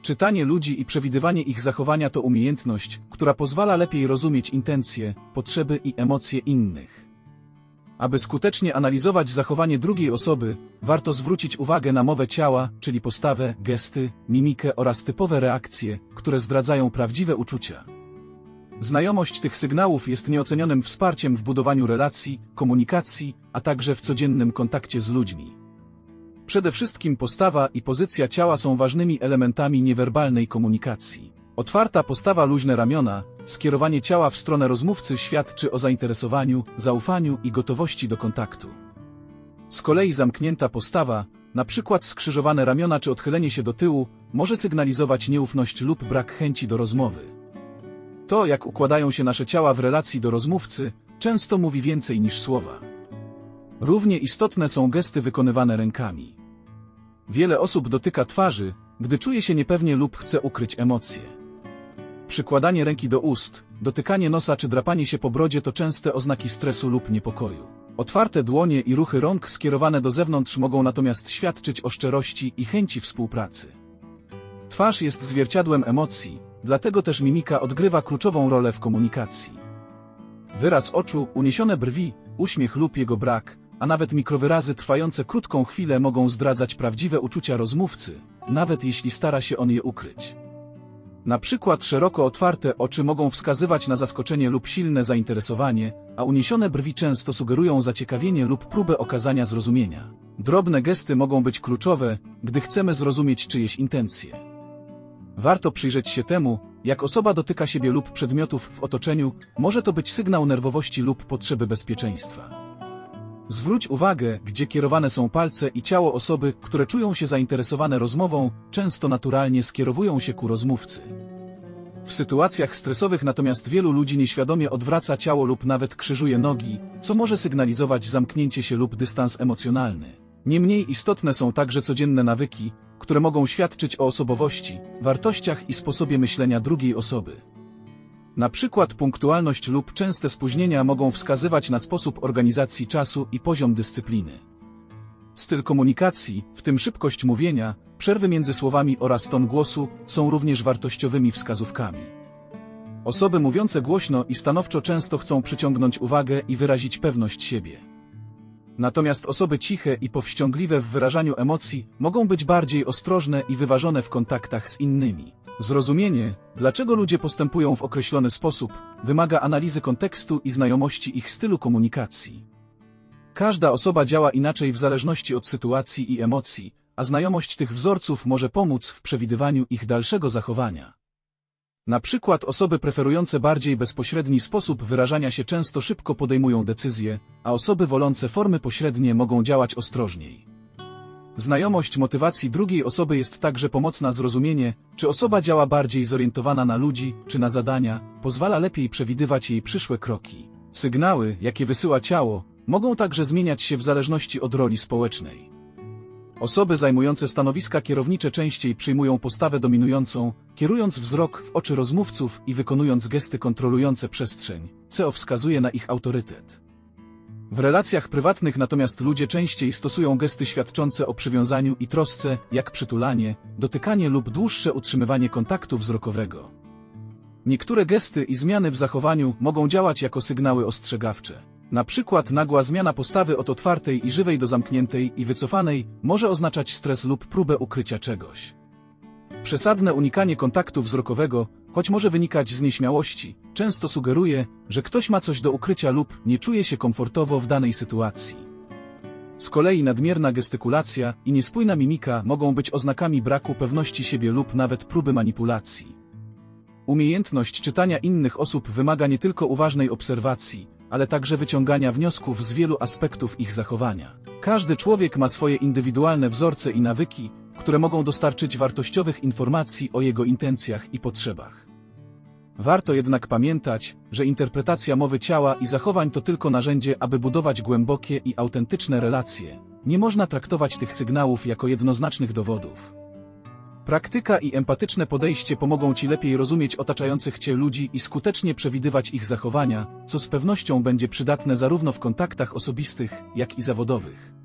Czytanie ludzi i przewidywanie ich zachowania to umiejętność, która pozwala lepiej rozumieć intencje, potrzeby i emocje innych. Aby skutecznie analizować zachowanie drugiej osoby, warto zwrócić uwagę na mowę ciała, czyli postawę, gesty, mimikę oraz typowe reakcje, które zdradzają prawdziwe uczucia. Znajomość tych sygnałów jest nieocenionym wsparciem w budowaniu relacji, komunikacji, a także w codziennym kontakcie z ludźmi. Przede wszystkim postawa i pozycja ciała są ważnymi elementami niewerbalnej komunikacji. Otwarta postawa, luźne ramiona, skierowanie ciała w stronę rozmówcy świadczy o zainteresowaniu, zaufaniu i gotowości do kontaktu. Z kolei zamknięta postawa, np. skrzyżowane ramiona czy odchylenie się do tyłu, może sygnalizować nieufność lub brak chęci do rozmowy. To, jak układają się nasze ciała w relacji do rozmówcy, często mówi więcej niż słowa. Równie istotne są gesty wykonywane rękami. Wiele osób dotyka twarzy, gdy czuje się niepewnie lub chce ukryć emocje. Przykładanie ręki do ust, dotykanie nosa czy drapanie się po brodzie to częste oznaki stresu lub niepokoju. Otwarte dłonie i ruchy rąk skierowane do zewnątrz mogą natomiast świadczyć o szczerości i chęci współpracy. Twarz jest zwierciadłem emocji, dlatego też mimika odgrywa kluczową rolę w komunikacji. Wyraz oczu, uniesione brwi, uśmiech lub jego brak, a nawet mikrowyrazy trwające krótką chwilę mogą zdradzać prawdziwe uczucia rozmówcy, nawet jeśli stara się on je ukryć. Na przykład szeroko otwarte oczy mogą wskazywać na zaskoczenie lub silne zainteresowanie, a uniesione brwi często sugerują zaciekawienie lub próbę okazania zrozumienia. Drobne gesty mogą być kluczowe, gdy chcemy zrozumieć czyjeś intencje. Warto przyjrzeć się temu, jak osoba dotyka siebie lub przedmiotów w otoczeniu, może to być sygnał nerwowości lub potrzeby bezpieczeństwa. Zwróć uwagę, gdzie kierowane są palce i ciało osoby, które czują się zainteresowane rozmową, często naturalnie skierowują się ku rozmówcy. W sytuacjach stresowych natomiast wielu ludzi nieświadomie odwraca ciało lub nawet krzyżuje nogi, co może sygnalizować zamknięcie się lub dystans emocjonalny. Niemniej istotne są także codzienne nawyki, które mogą świadczyć o osobowości, wartościach i sposobie myślenia drugiej osoby. Na przykład punktualność lub częste spóźnienia mogą wskazywać na sposób organizacji czasu i poziom dyscypliny. Styl komunikacji, w tym szybkość mówienia, przerwy między słowami oraz ton głosu, są również wartościowymi wskazówkami. Osoby mówiące głośno i stanowczo często chcą przyciągnąć uwagę i wyrazić pewność siebie. Natomiast osoby ciche i powściągliwe w wyrażaniu emocji mogą być bardziej ostrożne i wyważone w kontaktach z innymi. Zrozumienie, dlaczego ludzie postępują w określony sposób, wymaga analizy kontekstu i znajomości ich stylu komunikacji. Każda osoba działa inaczej w zależności od sytuacji i emocji, a znajomość tych wzorców może pomóc w przewidywaniu ich dalszego zachowania. Na przykład osoby preferujące bardziej bezpośredni sposób wyrażania się często szybko podejmują decyzje, a osoby wolące formy pośrednie mogą działać ostrożniej. Znajomość motywacji drugiej osoby jest także pomocna. Zrozumienie, czy osoba działa bardziej zorientowana na ludzi, czy na zadania, pozwala lepiej przewidywać jej przyszłe kroki. Sygnały, jakie wysyła ciało, mogą także zmieniać się w zależności od roli społecznej. Osoby zajmujące stanowiska kierownicze częściej przyjmują postawę dominującą, kierując wzrok w oczy rozmówców i wykonując gesty kontrolujące przestrzeń, co wskazuje na ich autorytet. W relacjach prywatnych natomiast ludzie częściej stosują gesty świadczące o przywiązaniu i trosce, jak przytulanie, dotykanie lub dłuższe utrzymywanie kontaktu wzrokowego. Niektóre gesty i zmiany w zachowaniu mogą działać jako sygnały ostrzegawcze. Na przykład nagła zmiana postawy od otwartej i żywej do zamkniętej i wycofanej może oznaczać stres lub próbę ukrycia czegoś. Przesadne unikanie kontaktu wzrokowego, choć może wynikać z nieśmiałości, często sugeruje, że ktoś ma coś do ukrycia lub nie czuje się komfortowo w danej sytuacji. Z kolei nadmierna gestykulacja i niespójna mimika mogą być oznakami braku pewności siebie lub nawet próby manipulacji. Umiejętność czytania innych osób wymaga nie tylko uważnej obserwacji, ale także wyciągania wniosków z wielu aspektów ich zachowania. Każdy człowiek ma swoje indywidualne wzorce i nawyki, które mogą dostarczyć wartościowych informacji o jego intencjach i potrzebach. Warto jednak pamiętać, że interpretacja mowy ciała i zachowań to tylko narzędzie, aby budować głębokie i autentyczne relacje. Nie można traktować tych sygnałów jako jednoznacznych dowodów. Praktyka i empatyczne podejście pomogą Ci lepiej rozumieć otaczających Cię ludzi i skutecznie przewidywać ich zachowania, co z pewnością będzie przydatne zarówno w kontaktach osobistych, jak i zawodowych.